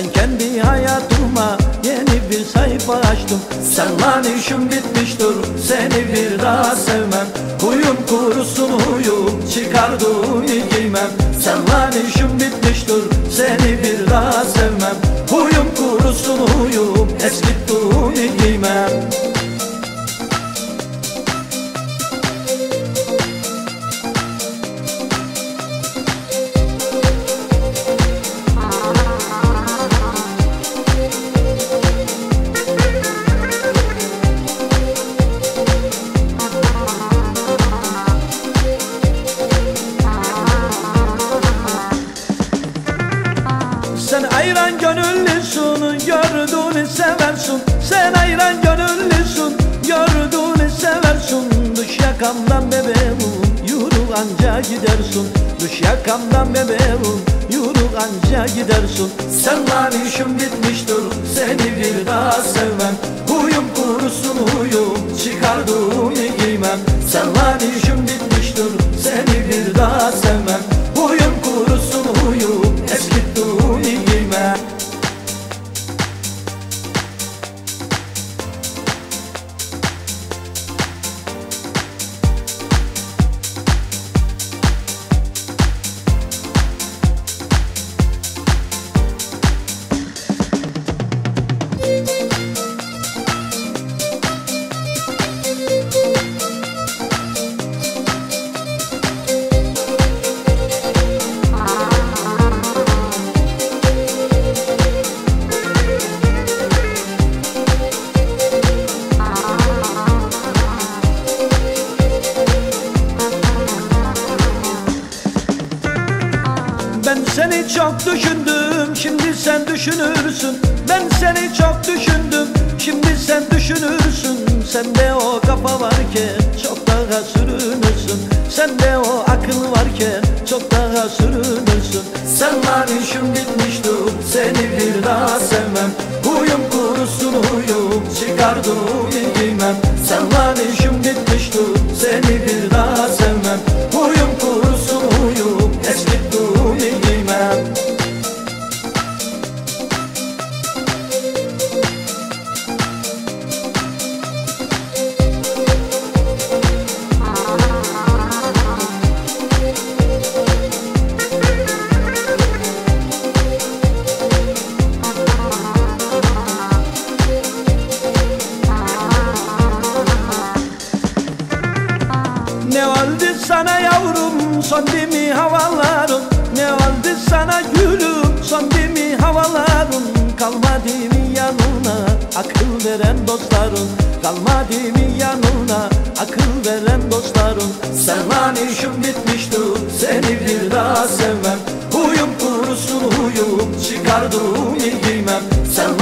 Ben kendi hayatıma yeni bir sayfa açtım. Senle işim bitmiştir, seni bir daha sevmem. Huyum kurusun huyum, çıkardığımı giymem. Senle işim bitmiştir, seni bir daha sevmem. Huyum kurusun huyum, eskittiğimi giymem. Sen ayran gönüllüsün, gördüğünü seversin. Sen ayran gönüllüsün, gördüğünü seversin. Düş yakamdan bebeğim, yürü anca gidersin. Düş yakamdan bebeğim, yürü anca gidersin. Senle işim bitmiştir, seni bir daha sevmem. Huyum kurusun huyum, çıkardığımı giymem. Senle işim bitmiştir, seni bir daha sevmem. Huyum kurusun huyum, eskittiğimi giymem. Ben seni çok düşündüm, şimdi sen düşünürsün. Ben seni çok düşündüm, şimdi sen düşünürsün. Sende o kafa varken çok daha sürünürsün. Sende o akıl varken çok daha sürünürsün. Senle işim bitmiştir, seni bir daha sevmem. Huyum kurusun huyum, çıkardığımı giymem. Senle işim bitmiştir, seni bir daha sevmem. Huyum kurusun huyum, eskittiğimi giymem. Ne oldu sana yavrum, söndü mü havaların? Ne oldu sana gülüm, söndü mü havaların? Kalmadı mı yanına akıl veren dostların? Kalmadı mı yanına akıl veren dostların? Senle işim bitmiştir, seni bir daha sevmem. Huyum kurusun huyum, çıkardığımı giymem. Senle